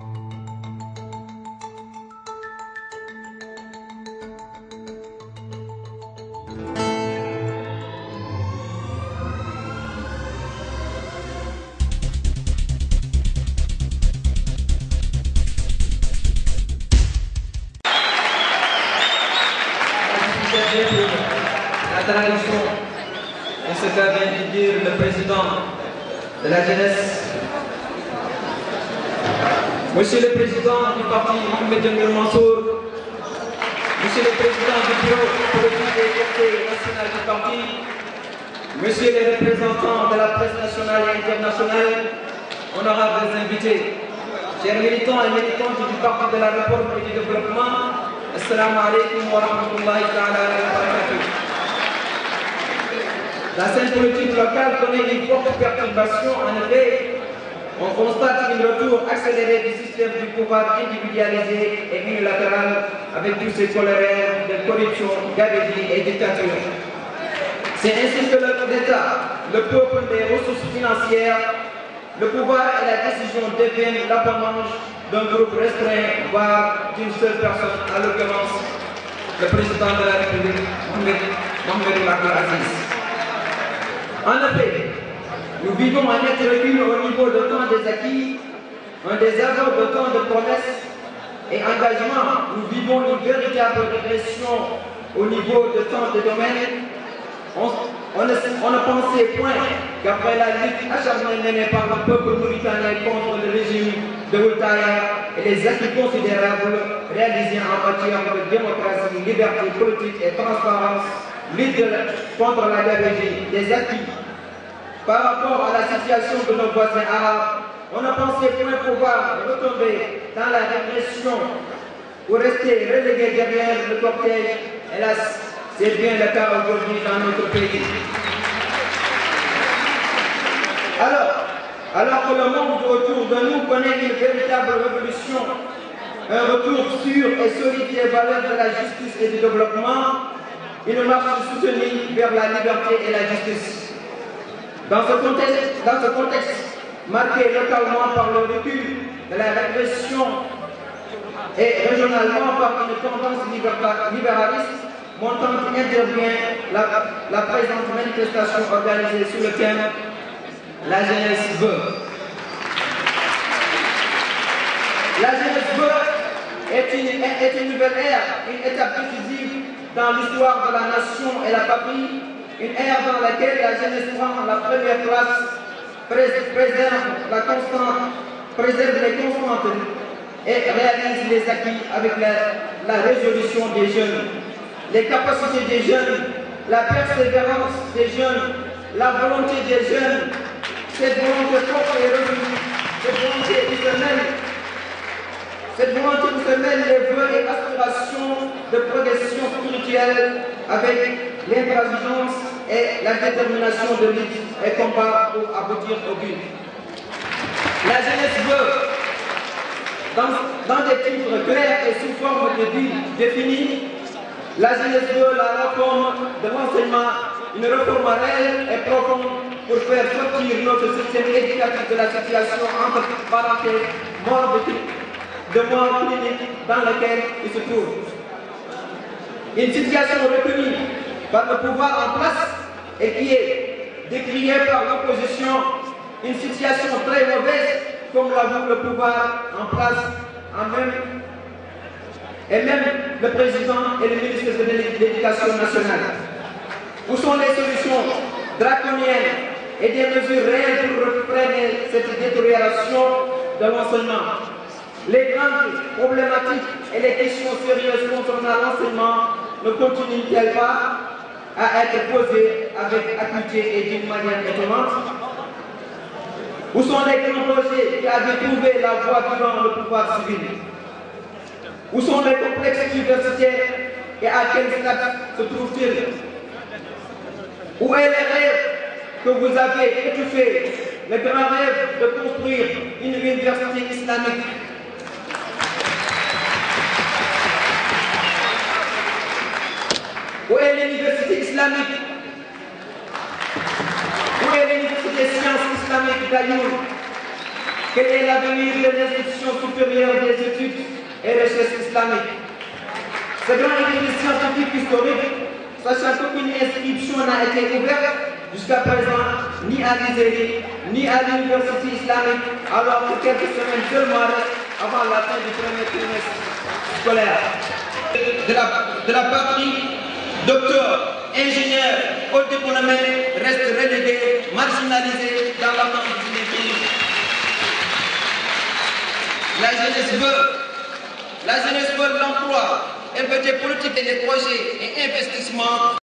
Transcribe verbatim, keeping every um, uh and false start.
La tradition, et ce qu'a vient de dire le président de la jeunesse, Monsieur le Président du parti Mohamed Djengoul Mansour, Monsieur le Président du bureau politique et conseil national du parti, Monsieur les représentants de la presse nationale et internationale, honorables invités, chers militants et militantes du parti de la réforme et du développement, Assalamu alaikum wa rahmatullahi ta'ala wa barakatuh. La scène politique locale connaît une forte perturbation. En effet, on constate un retour accéléré du système du pouvoir individualisé et unilatéral avec tous ses colères de corruption, gabegie et dictature. C'est ainsi que l'État, le peuple des ressources financières, le pouvoir et la décision deviennent l'apanage d'un groupe restreint, voire d'une seule personne, à l'occurrence le président de la République, Mohamed Aziz. En effet, nous vivons un net recul au niveau de temps des acquis, un désaveu de temps de promesses et engagement. Nous vivons une véritable régression au niveau de tant de domaines. On, on, ne, on ne pensait point qu'après la lutte acharnée menée par le peuple mauritanien contre le régime de Oultaya et les acquis considérables réalisés en matière de démocratie, liberté politique et transparence, lutte contre la gabegie, des acquis par rapport à la situation de nos voisins arabes, on ne pensait point pouvoir retomber dans la répression ou rester relégué derrière le cortège. Hélas, c'est bien le cas aujourd'hui dans notre pays. Alors, alors que le monde autour de nous connaît une véritable révolution, un retour sûr et solide des valeurs de la justice et du développement, une marche soutenue vers la liberté et la justice. Dans ce contexte, dans ce contexte marqué localement par le recul de la répression et régionalement par une tendance libéraliste, montante intervient la, la présente manifestation organisée sur le thème « La jeunesse veut ». La jeunesse veut est une, est une nouvelle ère, une étape décisive dans l'histoire de la nation et la patrie, une ère dans laquelle la jeunesse prend la première place, préserve la constante, préserve les constantes et réalise les acquis avec la, la résolution des jeunes, les capacités des jeunes, la persévérance des jeunes, la volonté des jeunes, cette volonté forte et résolue, cette volonté qui se mêle, cette volonté qui se mêle les vœux et aspirations de progression spirituelle avec l'intransigeance et la détermination de lutte et combat pour aboutir au but. La jeunesse veut, dans, dans des titres clairs et sous forme de vie définie, la jeunesse veut la réforme de l'enseignement, une réforme réelle et profonde pour faire sortir notre système éducatif de la situation entre parenthèses mort de, de mort clinique dans laquelle il se trouve. Une situation reconnue par le pouvoir en place et qui est décriée par l'opposition, une situation très mauvaise comme l'avoue le pouvoir en place en même, et même le président et le ministre de l'Éducation nationale. Où sont les solutions draconiennes et des mesures réelles pour freiner cette détérioration de l'enseignement? Les grandes problématiques et les questions sérieuses concernant l'enseignement ne continuent-elles pas à être posées avec acuité et d'une manière étonnante? Où sont les grands projets qui avaient trouvé la voie durant le pouvoir civil? Où sont les complexes universitaires et à quel stade se trouvent-ils? Où est le rêve que vous avez étouffé, le grand rêve de construire une université islamique? Où est l'université islamique? Où est l'université des sciences islamiques d'Ayoun? Quel est l'avenir des institutions supérieures islamique. Ce grand édifice scientifique historique, sachant qu'aucune inscription n'a été ouverte jusqu'à présent, ni à l'I ni à l'université islamique, alors que quelques semaines seulement avant la fin du premier trimestre scolaire. De la, de la patrie, docteur, ingénieur, haut diplômé reste relégué, marginalisé dans l'attente du pays. La jeunesse veut, la jeunesse veut l'emploi, elle veut des politiques et des projets et investissements.